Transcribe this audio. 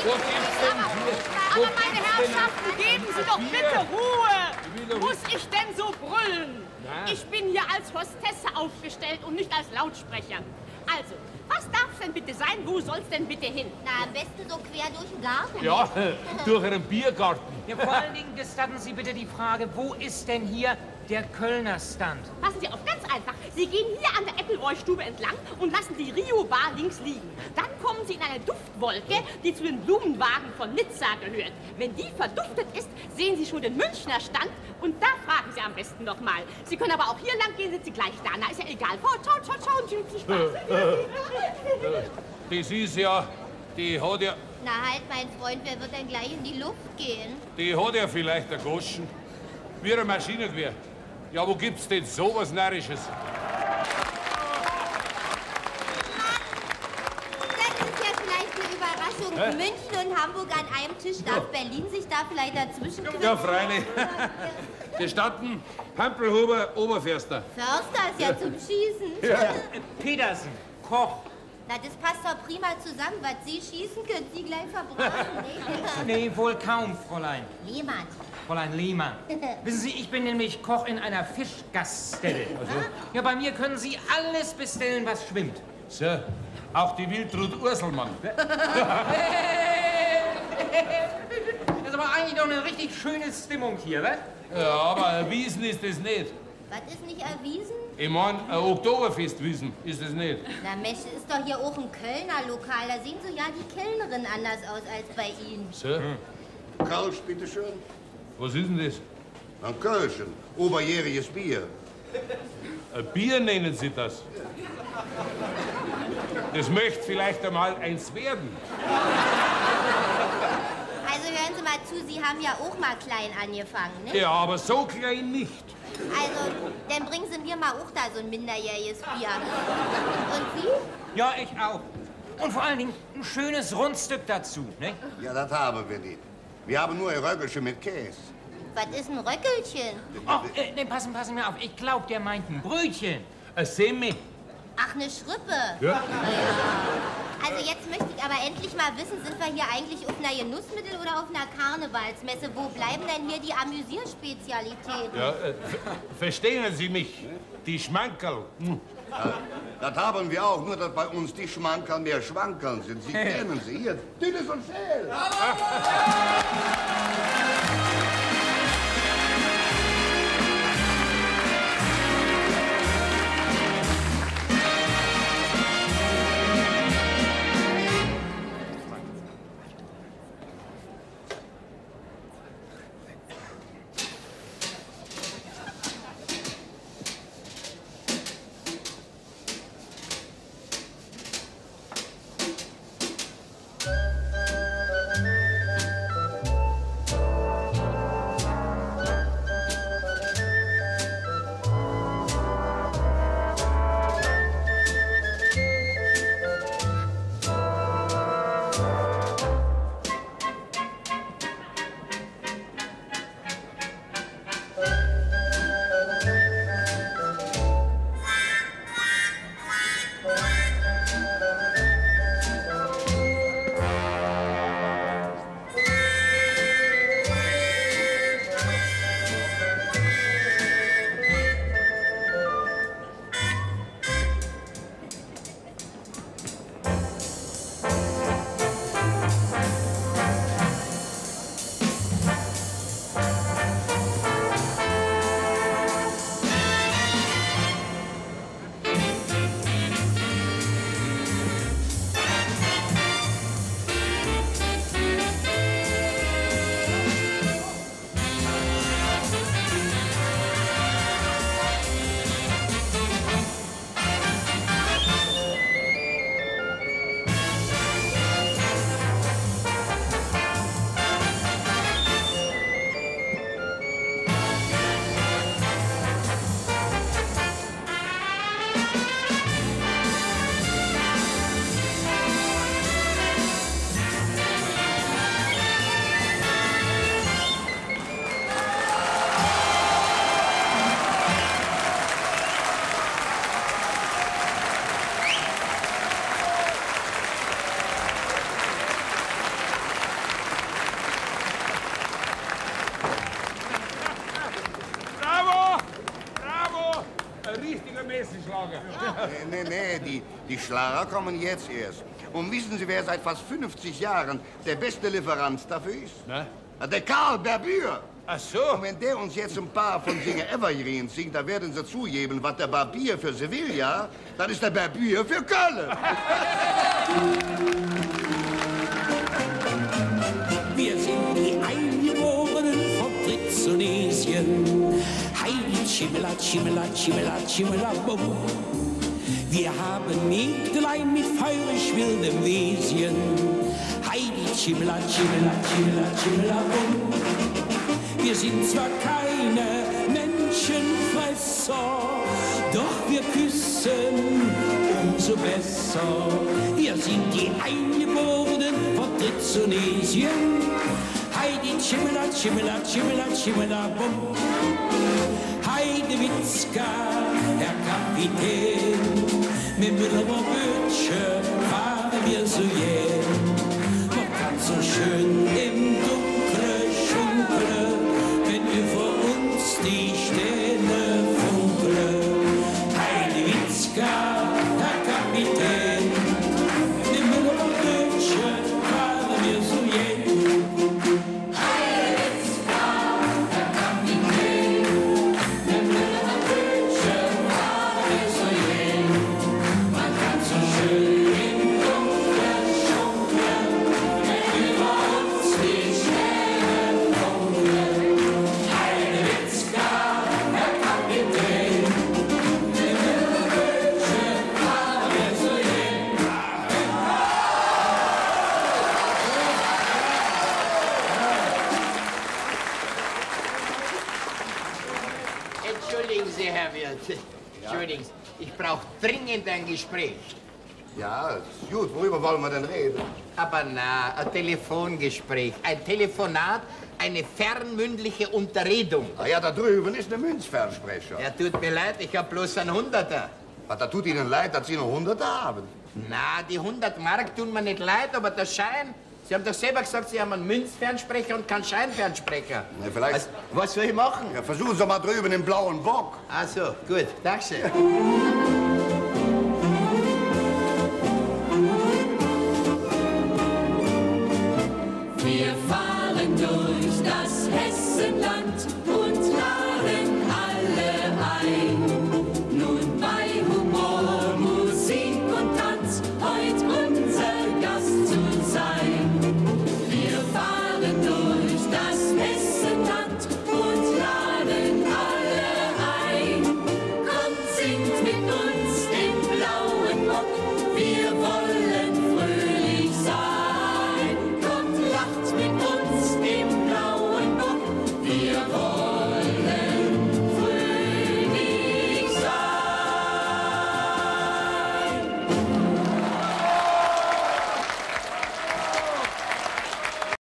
Aber meine Herrschaften, geben Sie doch bitte Ruhe! Muss ich denn so brüllen? Ich bin hier als Hostesse aufgestellt und nicht als Lautsprecher. Also, was darf's denn bitte sein? Wo soll's denn bitte hin? Na, am besten so quer durch den Garten. Ja, durch einen Biergarten. Ja, vor allen Dingen gestatten Sie bitte die Frage, wo ist denn hier der Kölner Stand? Passen Sie auf, ganz einfach. Sie gehen hier an der Appleboy-Stube entlang und lassen die Rio-Bar links liegen. Dann kommen Sie in eine Duftwolke, die zu den Blumenwagen von Nizza gehört. Wenn die verduftet ist, sehen Sie schon den Münchner Stand und da fragen Sie am besten noch mal. Sie können aber auch hier lang gehen, sind Sie gleich da. Na, ist ja egal. Ciao, ciao, ciao und viel Spaß. Das ist ja, die hat ja, Na halt, mein Freund, wer wird denn gleich in die Luft gehen? die hat ja vielleicht ein Goschen. Wie ein Maschinengewehr. Ja, wo gibt's denn sowas Närrisches? Das ist ja vielleicht eine Überraschung. München und Hamburg an einem Tisch. Darf Berlin sich da vielleicht dazwischen quetschen? Ja, freilich. Gestatten, Hampelhuber, Oberförster. Förster ist ja zum Schießen. Petersen, Koch. Na, das passt doch prima zusammen. Was Sie schießen, können Sie gleich verbraten. Nee, wohl kaum, Fräulein. Niemand. Fräulein Lehmann. Wissen Sie, ich bin nämlich Koch in einer Fischgaststätte. Ja, bei mir können Sie alles bestellen, was schwimmt. So, auch die Wildrut Urselmann. Das ist aber eigentlich doch eine richtig schöne Stimmung hier, was? Ja, aber erwiesen ist das nicht. Was ist nicht erwiesen? Ich mein, ein Oktoberfestwiesen ist das nicht. Na Mensch, das ist doch hier auch ein Kölner Lokal. Da sehen so ja die Kellnerin anders aus als bei Ihnen. So, Kölsch, bitteschön. was ist denn das? Ein Kölschen, oberjähriges Bier. Ein Bier nennen Sie das. Das möchte vielleicht einmal eins werden. Also hören Sie mal zu, Sie haben ja auch mal klein angefangen, ne? Ja, aber so klein nicht. Also, dann bringen Sie mir mal auch da so ein minderjähriges Bier. Und Sie? Ja, ich auch. Und vor allen Dingen ein schönes Rundstück dazu, ne? Ja, das haben wir nicht. Wir haben nur ein Röckelchen mit Käse. Was ist ein Röckelchen? Oh, ne, passen wir auf. Ich glaub, der meint ein Brötchen. Ein Semi. Ach, eine Schrippe. Ja. Also jetzt möchte ich aber endlich mal wissen, sind wir hier eigentlich auf einer Genussmittel- oder auf einer Karnevalsmesse? Wo bleiben denn hier die Amüsierspezialitäten? Ja, verstehen Sie mich? Die Schmankerl. Das haben wir auch, nur dass bei uns die Schmankerl mehr Schwankerl sind. Sie kennen sie. Hier, Dünnes und Schell. die Schlager kommen jetzt erst. Und wissen Sie, wer seit fast 50 Jahren der beste Lieferant dafür ist? Na? Der Karl Barbier. Ach so. Und wenn der uns jetzt ein paar von Singer Evergreen singt, dann werden Sie zugeben, was der Barbier für Sevilla, dann ist der Barbier für Köln. Wir sind die Eingeborenen von Trizonesien. Heidi, Chimela, Chimela, Chimela, Chimela, Bum. Wir haben Mägdelein mit feurig wildem Wesen. Heidi, Chimela, Chimela, Chimela, Chimela, Bum. Wir sind zwar keine Menschenfresser, doch wir küssen umso besser. Wir sind die Eingeborenen von Trizonesien. Heidi, Chimela, Chimela, Chimela, Chimela, Bum. Heidewitzka, Herr Kapitän, mit Müllerer Bötchen fahren wir so jäh. Man kann so schön im Dunkle schunkle, wenn über uns die Sterne funkeln. Heidewitzka, Herr Kapitän, mit Müllerer Bötchen fahren wir so jäh. Entschuldigen Sie, Herr Wirt. Entschuldigen Sie, ich brauche dringend ein Gespräch. Ja, ist gut. Worüber wollen wir denn reden? Aber na, ein Telefongespräch. Ein Telefonat, eine fernmündliche Unterredung. Ah ja, da drüben ist der Münzfernsprecher. Ja, tut mir leid, ich hab bloß einen Hunderter. Was, da tut Ihnen leid, dass Sie noch 100 haben? Na, die 100 Mark tun mir nicht leid, aber der Schein... Sie haben doch selber gesagt, Sie haben einen Münzfernsprecher und keinen Scheinfernsprecher. Na, vielleicht... Was soll ich machen? Ja, versuchen Sie mal drüben im blauen Bock. Ach so, gut, danke schön.